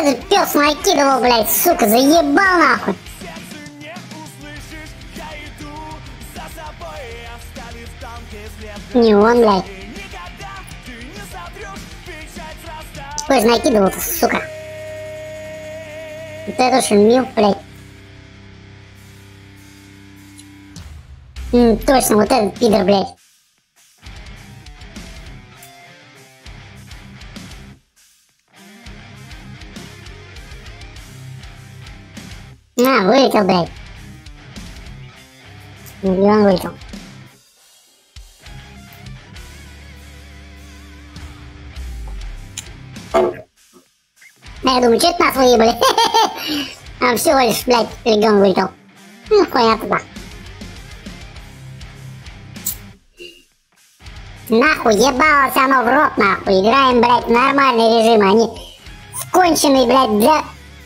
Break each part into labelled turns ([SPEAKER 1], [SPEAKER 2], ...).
[SPEAKER 1] этот пес накидывал, блядь, сука, заебал нахуй. Не он, блядь. Кто же накидывал-то, сука? Вот это шумил, блядь. Точно, вот этот пидор, блядь. Вылетел, блядь. Где он вылетел? Я думаю, что это нас выебали? А всего лишь, блядь, регион вылетел. Хуйня туда. Нахуй, ебалось оно в рот, нахуй. Играем, блядь, в нормальный режим. Они сконченные, блядь, для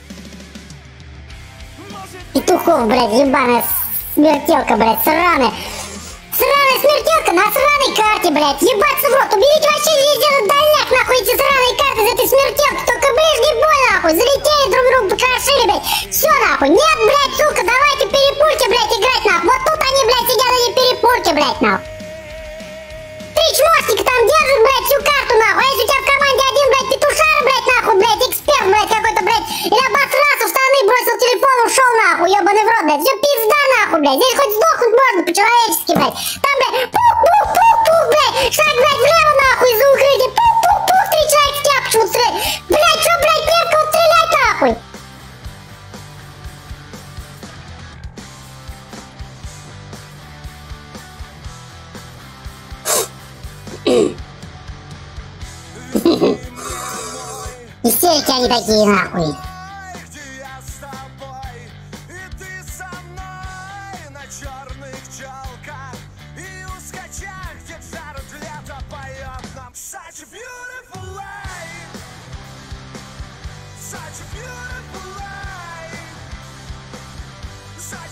[SPEAKER 1] петухов, блядь, ебаная смертелка, блядь, сраная. Сраная смертелка на сраной карте, блядь. Ебаться в рот. Уберите вообще весь этот дальняк, нахуй, эти сраные карты из этой смертелки. Только ближний бой, нахуй. Залетели друг другу, покрошили, блядь. Все, нахуй. Нет, блядь, сука, давайте перепульте, блядь, играть, нахуй. Вот тут они, блядь, сидят, они перепульте, блядь, нахуй. Три чмошника там держат, блядь, всю карту, нахуй. А если у тебя в команде один, блядь, петушар, блядь, нахуй, блядь, эксперт, блядь, какой-то, блядь, или обосрался в штаны, бросил телефон, ушел, нахуй, ебаный в рот, блядь. Все пизда, нахуй, блядь. Здесь хоть сдохнуть можно по-человечески, блядь. Там, блядь, пух-пух-пух-пух, блядь. Шаг, блядь, влево, нахуй, за укрытие. Пух-пух-пух, три человека в тяпочку, вот стрелять. Блядь, что, блядь, нет кого стрелять, нахуй? Истерики они такие, нахуй.
[SPEAKER 2] Such a beautiful life.